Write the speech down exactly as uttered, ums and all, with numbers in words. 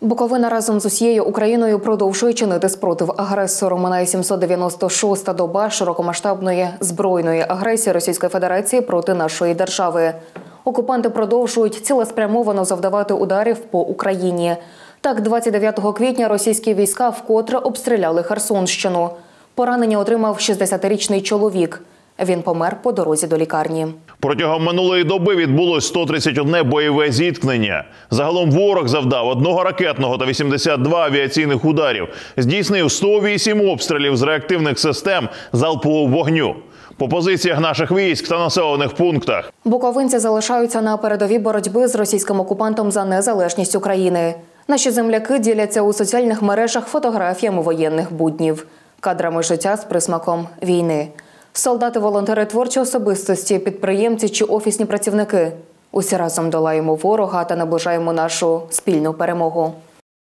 Буковина разом з усією Україною продовжує чинити спротив агресору. Минає сімсот дев'яносто шоста доба широкомасштабної збройної агресії Російської Федерації проти нашої держави. Окупанти продовжують цілеспрямовано завдавати ударів по Україні. Так, двадцять дев'ятого квітня російські війська вкотре обстріляли Херсонщину. Поранення отримав шістдесятирічний чоловік. Він помер по дорозі до лікарні. Протягом минулої доби відбулось сто тридцять одне бойове зіткнення. Загалом ворог завдав одного ракетного та вісімдесят два авіаційних ударів. Здійснив сто вісім обстрілів з реактивних систем залпового вогню по позиціях наших військ та населених пунктах. Буковинці залишаються на передовій боротьби з російським окупантом за незалежність України. Наші земляки діляться у соціальних мережах фотографіями воєнних буднів, кадрами життя з присмаком війни. Солдати, волонтери, творчі особистості, підприємці чи офісні працівники – усі разом долаємо ворога та наближаємо нашу спільну перемогу.